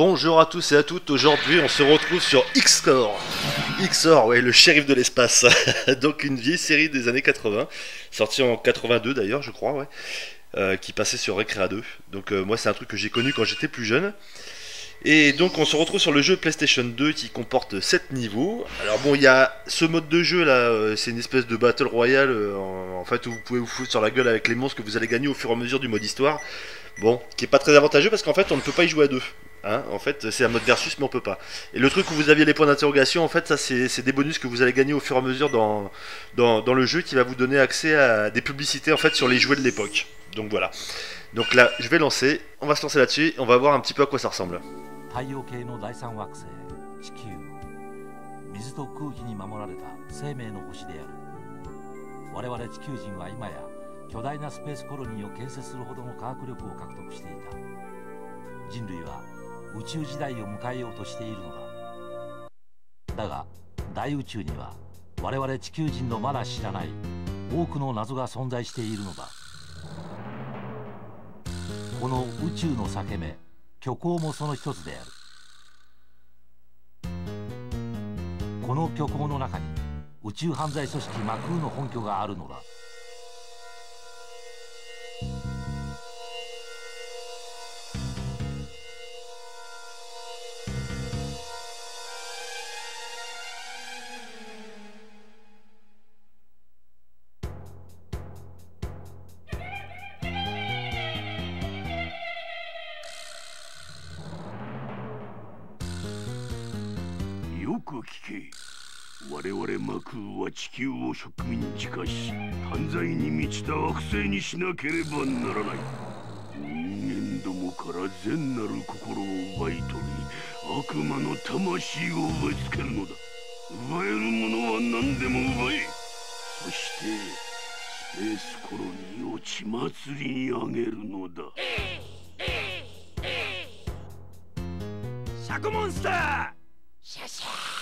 Bonjour à tous et à toutes, aujourd'hui on se retrouve sur Xor. Xor, ouais, le shérif de l'espace. Donc une vieille série des années 80, sortie en 82 d'ailleurs je crois, ouais, qui passait sur Recrea 2. Donc moi c'est un truc que j'ai connu quand j'étais plus jeune. Et donc on se retrouve sur le jeu PlayStation 2 qui comporte 7 niveaux. Alors bon, il y a ce mode de jeu là, c'est une espèce de Battle Royale en fait où vous pouvez vous foutre sur la gueule avec les monstres que vous allez gagner au fur et à mesure du mode histoire. Bon, qui est pas très avantageux parce qu'en fait on ne peut pas y jouer à deux. Hein, en fait c'est un mode versus mais on peut pas. Et le truc où vous aviez les points d'interrogation, en fait ça c'est des bonus que vous allez gagner au fur et à mesure dans le jeu qui va vous donner accès à des publicités en fait sur les jouets de l'époque. Donc voilà. Donc là je vais lancer, on va se lancer là-dessus et on va voir un petit peu à quoi ça ressemble. 太陽系の第三惑星地球、水と空気に守られた生命の星である。我々地球人は今や巨大なスペースコロニーを建設するほどの科学力を獲得していた。人類は宇宙時代を迎えようとしているのだ。だが大宇宙には我々地球人のまだ知らない多くの謎が存在しているのだ。この宇宙の裂け目、虚構もその一つである。この虚構の中に宇宙犯罪組織マクーの本拠があるのだ。 よく聞け。我々マクーは地球を植民地化し、犯罪に満ちた惑星にしなければならない。人間どもから善なる心を奪い取り、悪魔の魂を植え付けるのだ。奪えるものは何でも奪え。そしてスペースコロニーを血祭りにあげるのだ。シャコモンスター。シャシャー。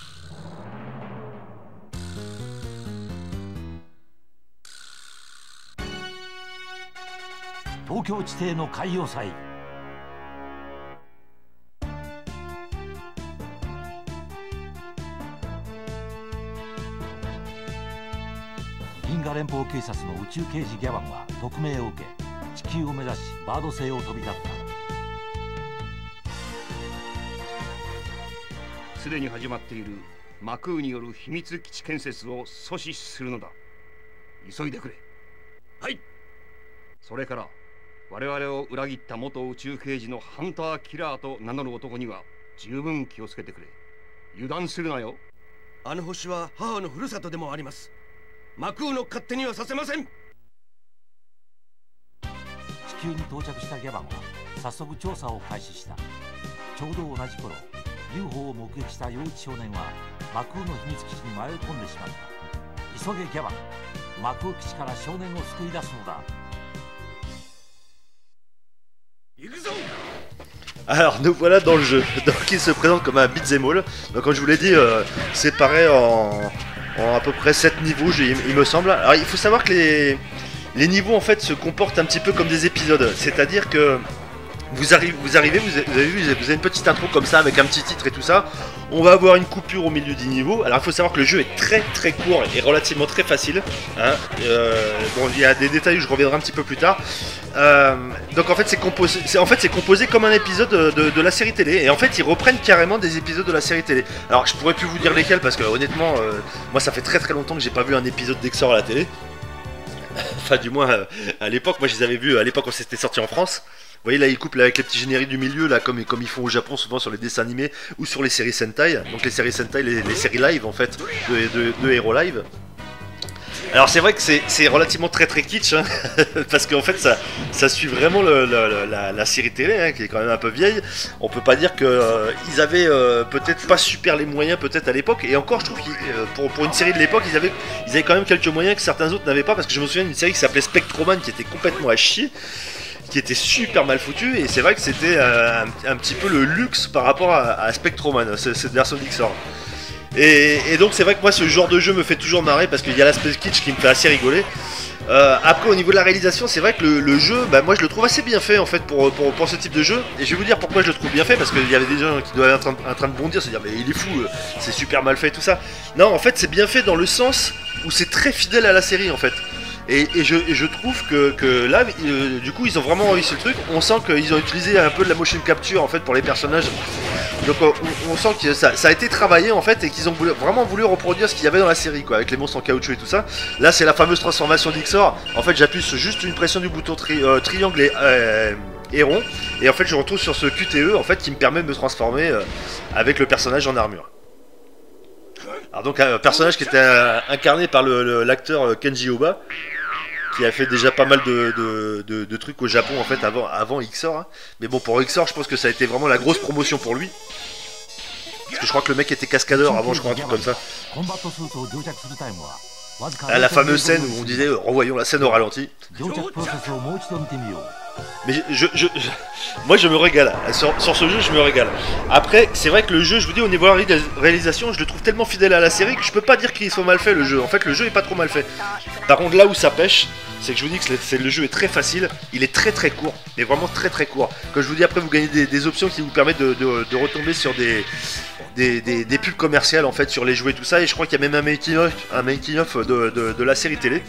東京地底の海洋祭。銀河連邦警察の宇宙刑事ギャバンは特命を受け、地球を目指しバード星を飛び立った。 すでに始まっているマクーによる秘密基地建設を阻止するのだ。急いでくれ。はい。それから我々を裏切った元宇宙刑事のハンターキラーと名乗る男には十分気をつけてくれ。油断するなよ。 あの星は母のふるさとでもあります。マクーの勝手にはさせません。 地球に到着したギャバンは早速調査を開始した。ちょうど同じ頃、UFO を目撃した幼稚少年はマクーの秘密基地に迷い込んでしまった。急げギャバン、マクー基地から少年を救い出すのだ。 Alors nous voilà dans le jeu, donc il se présente comme un beat'em all. Donc comme je vous l'ai dit, séparé en à peu près 7 niveaux il me semble. Alors il faut savoir que les niveaux en fait se comportent un petit peu comme des épisodes. C'est-à-dire que vous avez une petite intro comme ça avec un petit titre et tout ça. On va avoir une coupure au milieu du niveau. Alors il faut savoir que le jeu est très très court et relativement très facile. Hein. Bon, il y a des détails où je reviendrai un petit peu plus tard. Donc en fait c'est composé comme un épisode de la série télé. Et en fait ils reprennent carrément des épisodes de la série télé. Alors je pourrais plus vous dire lesquels parce que honnêtement moi ça fait très très longtemps que j'ai pas vu un épisode d'Xor à la télé. Enfin du moins à l'époque, moi je les avais vus à l'époque quand c'était sorti en France. Vous voyez là ils coupent là, avec les petits génériques du milieu là comme ils font au Japon souvent sur les dessins animés ou sur les séries Sentai. Donc les séries Sentai, les séries live en fait de héros live. Alors c'est vrai que c'est relativement très très kitsch hein, parce qu'en fait ça suit vraiment la série télé hein, qui est quand même un peu vieille. On peut pas dire qu'ils avaient peut-être pas super les moyens peut-être à l'époque, et encore je trouve que pour une série de l'époque ils avaient quand même quelques moyens que certains autres n'avaient pas, parce que je me souviens d'une série qui s'appelait Spectroman qui était complètement à chier, qui était super mal foutu, et c'est vrai que c'était un petit peu le luxe par rapport à Spectroman, cette version d'Xor. Et donc c'est vrai que moi ce genre de jeu me fait toujours marrer parce qu'il y a l'aspect kitsch qui me fait assez rigoler. Après au niveau de la réalisation, c'est vrai que le jeu, bah, moi je le trouve assez bien fait en fait pour ce type de jeu. Et je vais vous dire pourquoi je le trouve bien fait, parce qu'il y avait des gens qui doivent être en train de bondir, se dire mais il est fou, c'est super mal fait tout ça. Non, en fait c'est bien fait dans le sens où c'est très fidèle à la série en fait. Et je trouve que là, du coup, ils ont vraiment réussi le truc. On sent qu'ils ont utilisé un peu de la motion capture en fait pour les personnages. Donc on sent que ça a été travaillé en fait et qu'ils ont vraiment voulu reproduire ce qu'il y avait dans la série quoi, avec les monstres en caoutchouc et tout ça. Là, c'est la fameuse transformation d'Ixor. En fait, j'appuie sur juste une pression du bouton triangle et rond, et en fait, je retrouve sur ce QTE en fait qui me permet de me transformer avec le personnage en armure. Alors donc un personnage qui était incarné par l'acteur Kenji Oba, qui a fait déjà pas mal de trucs au Japon en fait avant Xor. Hein. Mais bon, pour Xor, je pense que ça a été vraiment la grosse promotion pour lui. Parce que je crois que le mec était cascadeur avant, je crois, un truc comme ça. La fameuse scène où on disait revoyons la scène au ralenti. Mais moi je me régale, sur ce jeu je me régale. Après c'est vrai que le jeu, je vous dis au niveau de la réalisation, je le trouve tellement fidèle à la série que je peux pas dire qu'il soit mal fait le jeu. En fait le jeu est pas trop mal fait. Par contre là où ça pêche, c'est que je vous dis que le jeu est très facile, il est très très court, mais vraiment très très court. Comme je vous dis, après vous gagnez des options qui vous permettent de retomber sur des pubs commerciales en fait sur les jouets tout ça, et je crois qu'il y a même un making of de la série télé.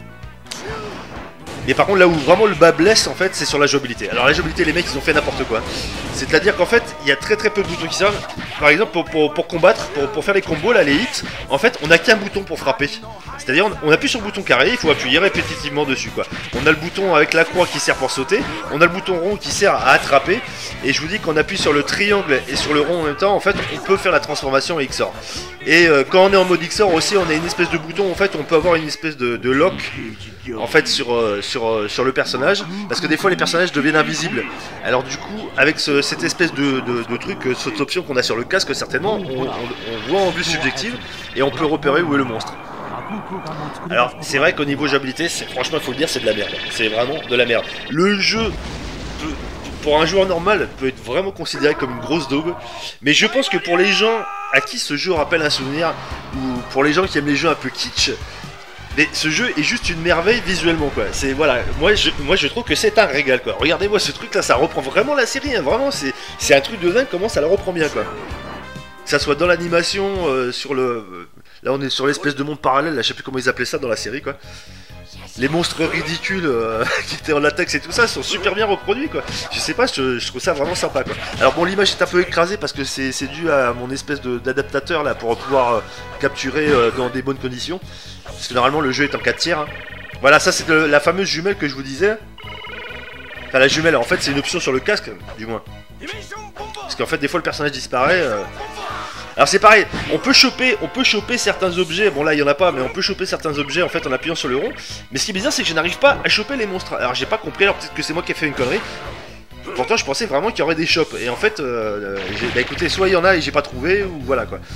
Mais par contre là où vraiment le bas blesse en fait, c'est sur la jouabilité. Alors la jouabilité, les mecs ils ont fait n'importe quoi. C'est à dire qu'en fait il y a très peu de boutons qui servent. Par exemple pour combattre, pour faire les combos là, les hits, en fait on a qu'un bouton pour frapper. C'est à dire on appuie sur le bouton carré, il faut appuyer répétitivement dessus quoi. On a le bouton avec la croix qui sert pour sauter, on a le bouton rond qui sert à attraper, et je vous dis qu'on appuie sur le triangle et sur le rond en même temps, en fait on peut faire la transformation XOR. Et quand on est en mode XOR aussi, on a une espèce de bouton, en fait on peut avoir une espèce de lock en fait sur le personnage, parce que des fois les personnages deviennent invisibles. Alors du coup avec cette espèce de truc, cette option qu'on a sur le casque, certainement on voit en vue subjective et on peut repérer où est le monstre. Alors c'est vrai qu'au niveau jouabilité, franchement il faut le dire, c'est de la merde, c'est vraiment de la merde. Le jeu pour un joueur normal peut être vraiment considéré comme une grosse daube, mais je pense que pour les gens à qui ce jeu rappelle un souvenir, ou pour les gens qui aiment les jeux un peu kitsch, mais ce jeu est juste une merveille visuellement quoi. C'est voilà, moi je trouve que c'est un régal quoi. Regardez-moi ce truc là, ça reprend vraiment la série, hein. Vraiment c'est un truc de dingue comment ça la reprend bien quoi. Que ça soit dans l'animation, sur le... Là on est sur l'espèce de monde parallèle, là, je sais plus comment ils appelaient ça dans la série quoi. Les monstres ridicules qui étaient en latex et tout ça sont super bien reproduits quoi. Je sais pas, je trouve ça vraiment sympa quoi. Alors bon, l'image est un peu écrasée parce que c'est dû à mon espèce d'adaptateur là pour pouvoir capturer dans des bonnes conditions. Parce que normalement le jeu est en 4 tiers. Hein. Voilà, ça c'est la fameuse jumelle que je vous disais. Enfin la jumelle, en fait c'est une option sur le casque, du moins. Parce qu'en fait des fois le personnage disparaît. Alors c'est pareil, on peut choper certains objets, bon là il y en a pas, mais on peut choper certains objets en fait en appuyant sur le rond. Mais ce qui est bizarre, c'est que je n'arrive pas à choper les monstres. Alors j'ai pas compris, alors peut-être que c'est moi qui ai fait une connerie. Pourtant je pensais vraiment qu'il y aurait des shops. Et en fait, bah écoutez, soit il y en a et j'ai pas trouvé, ou voilà quoi.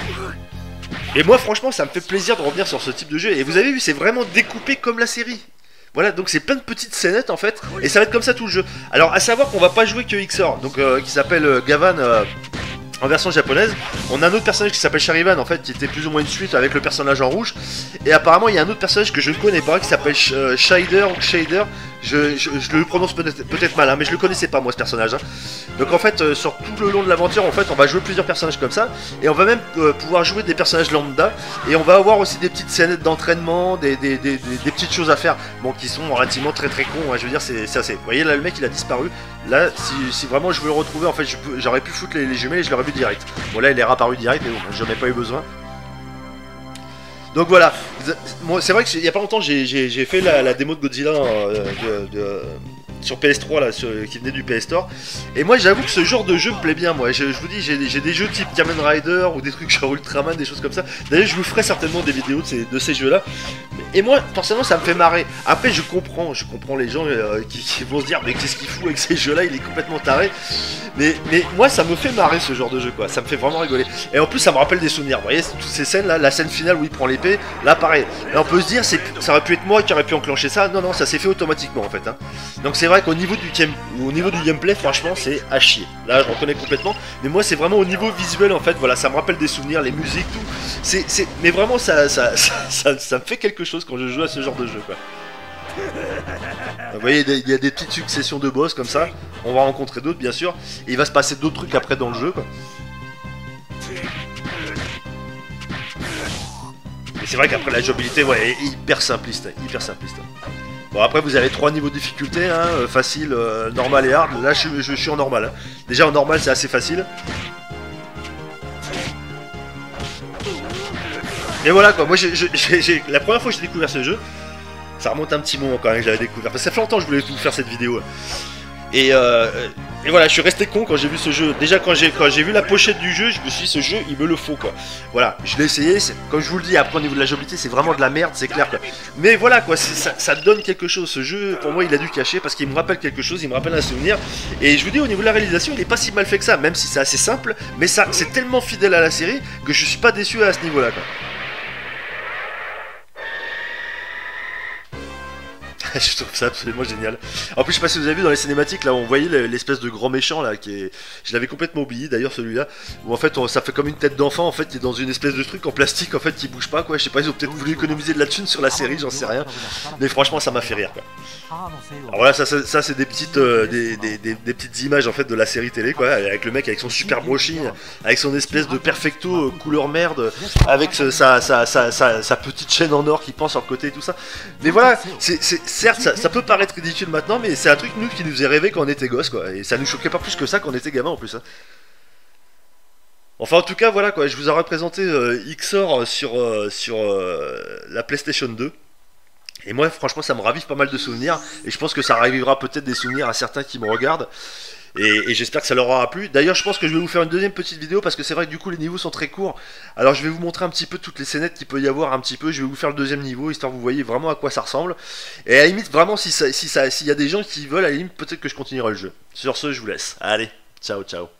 Et moi franchement ça me fait plaisir de revenir sur ce type de jeu. Et vous avez vu, c'est vraiment découpé comme la série. Voilà, donc c'est plein de petites scénettes en fait, et ça va être comme ça tout le jeu. Alors à savoir qu'on va pas jouer que Xor, donc qui s'appelle Gavan en version japonaise. On a un autre personnage qui s'appelle Sharivan en fait, qui était plus ou moins une suite avec le personnage en rouge. Et apparemment il y a un autre personnage que je ne connais pas qui s'appelle Shader ou Shader. Je le prononce peut-être mal, hein, mais je le connaissais pas moi ce personnage. Hein. Donc en fait sur tout le long de l'aventure en fait on va jouer plusieurs personnages comme ça. Et on va même pouvoir jouer des personnages lambda. Et on va avoir aussi des petites scénettes d'entraînement, des petites choses à faire. Bon qui sont relativement très cons, hein, je veux dire c'est assez. Vous voyez là le mec il a disparu. Là si vraiment je veux le retrouver en fait j'aurais pu foutre les jumelles et je l'aurais vu direct. Bon là il est réapparu direct mais bon j'en ai pas eu besoin. Donc voilà, c'est vrai qu'il y a pas longtemps j'ai fait la démo de Godzilla sur PS3 là, qui venait du PS Store. Et moi j'avoue que ce genre de jeu me plaît bien moi. Je vous dis j'ai des jeux type Kamen Rider ou des trucs genre Ultraman, des choses comme ça. D'ailleurs je vous ferai certainement des vidéos de ces jeux là. Et moi forcément ça me fait marrer. Après je comprends les gens qui vont se dire mais qu'est-ce qu'il fout avec ces jeux là, il est complètement taré. Mais moi ça me fait marrer ce genre de jeu quoi, ça me fait vraiment rigoler. Et en plus ça me rappelle des souvenirs, vous voyez toutes ces scènes là, la scène finale où il prend l'épée, là pareil. Et on peut se dire ça aurait pu être moi qui aurait pu enclencher ça, non ça s'est fait automatiquement en fait. Hein. Donc c'est vrai qu'au niveau du gameplay franchement c'est à chier. Là je reconnais complètement, mais moi c'est vraiment au niveau visuel en fait, voilà ça me rappelle des souvenirs, les musiques tout. Mais vraiment ça me fait quelque chose quand je joue à ce genre de jeu quoi. Vous voyez, il y a des petites successions de boss comme ça. On va rencontrer d'autres, bien sûr. Et il va se passer d'autres trucs après dans le jeu, quoi. Et c'est vrai qu'après la jouabilité, ouais, est hyper simpliste, hyper simpliste. Bon, après vous avez 3 niveaux de difficulté, hein, facile, normal et hard. Là je suis en normal, hein. Déjà en normal c'est assez facile. Et voilà quoi, moi la première fois que j'ai découvert ce jeu, ça remonte un petit moment quand même que j'avais découvert, parce que ça fait longtemps que je voulais tout faire cette vidéo. Et voilà, je suis resté con quand j'ai vu ce jeu. Déjà quand j'ai vu la pochette du jeu, je me suis dit ce jeu il me le faut quoi. Voilà, je l'ai essayé, comme je vous le dis, après au niveau de la jouabilité c'est vraiment de la merde, c'est clair quoi. Mais voilà quoi, ça donne quelque chose, ce jeu pour moi il a dû cacher parce qu'il me rappelle quelque chose, il me rappelle un souvenir. Et je vous dis au niveau de la réalisation il est pas si mal fait que ça, même si c'est assez simple, mais ça c'est tellement fidèle à la série que je suis pas déçu à ce niveau là quoi. Je trouve ça absolument génial. En plus, je sais pas si vous avez vu dans les cinématiques, là, on voyait l'espèce de grand méchant, là, qui est... Je l'avais complètement oublié, d'ailleurs, celui-là, où en fait, ça fait comme une tête d'enfant, en fait, qui est dans une espèce de truc en plastique, en fait, qui bouge pas, quoi. Je sais pas, ils ont peut-être voulu économiser de la thune sur la série, j'en sais rien. Mais franchement, ça m'a fait rire, quoi. Alors voilà, ça c'est des petites, des petites images, en fait, de la série télé, quoi, avec le mec avec son super brushing, avec son espèce de perfecto couleur merde, avec sa petite chaîne en or qui pend sur le côté et tout ça. Mais voilà, certes, ça peut paraître ridicule maintenant, mais c'est un truc nous qui nous est rêvé quand on était gosse, quoi. Et ça nous choquait pas plus que ça quand on était gamin en plus. Hein. Enfin, en tout cas, voilà quoi. Je vous ai représenté XOR sur la PlayStation 2. Et moi, franchement, ça me ravive pas mal de souvenirs. Et je pense que ça ravivera peut-être des souvenirs à certains qui me regardent. Et j'espère que ça leur aura plu. D'ailleurs, je pense que je vais vous faire une deuxième petite vidéo parce que c'est vrai que du coup les niveaux sont très courts. Alors je vais vous montrer un petit peu toutes les scénettes qu'il peut y avoir un petit peu. Je vais vous faire le deuxième niveau histoire que vous voyez vraiment à quoi ça ressemble. Et à la limite, vraiment, s'il y a des gens qui veulent, à la limite, peut-être que je continuerai le jeu. Sur ce, je vous laisse. Allez, ciao, ciao.